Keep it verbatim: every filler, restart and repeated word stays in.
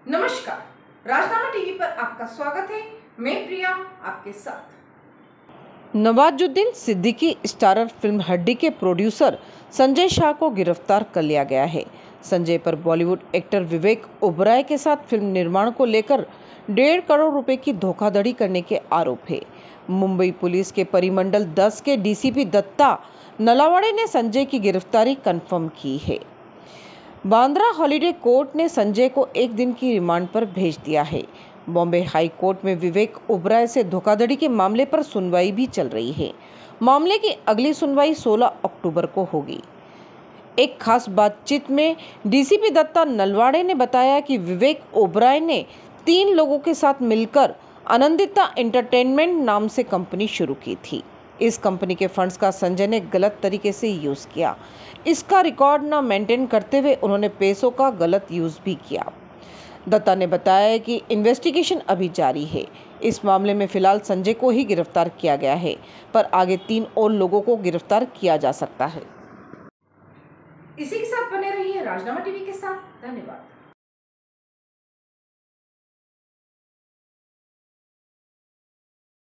नमस्कार, राजनामा टीवी पर आपका स्वागत है। मैं प्रिया आपके साथ। नवाजुद्दीन सिद्दीकी स्टारर फिल्म हड्डी के प्रोड्यूसर संजय शाह को गिरफ्तार कर लिया गया है। संजय पर बॉलीवुड एक्टर विवेक ओबराय के साथ फिल्म निर्माण को लेकर डेढ़ करोड़ रुपए की धोखाधड़ी करने के आरोप है। मुंबई पुलिस के परिमंडल दस के डीसीपी दत्ता नलावड़े ने संजय की गिरफ्तारी कंफर्म की है। बांद्रा हॉलिडे कोर्ट ने संजय को एक दिन की रिमांड पर भेज दिया है। बॉम्बे हाई कोर्ट में विवेक ओबराय से धोखाधड़ी के मामले पर सुनवाई भी चल रही है। मामले की अगली सुनवाई सोलह अक्टूबर को होगी। एक खास बातचीत में डीसीपी दत्ता नलवाड़े ने बताया कि विवेक ओबराय ने तीन लोगों के साथ मिलकर आनंदिता एंटरटेनमेंट नाम से कंपनी शुरू की थी। इस कंपनी के फंड्स का संजय ने गलत तरीके से यूज किया। इसका रिकॉर्ड न मेंटेन करते हुए उन्होंने पैसों का गलत यूज भी किया। दत्ता ने बताया कि इन्वेस्टिगेशन अभी जारी है। इस मामले में फिलहाल संजय को ही गिरफ्तार किया गया है, पर आगे तीन और लोगों को गिरफ्तार किया जा सकता है। इसी के साथ बने रहिए राजनामा टीवी के साथ। धन्यवाद।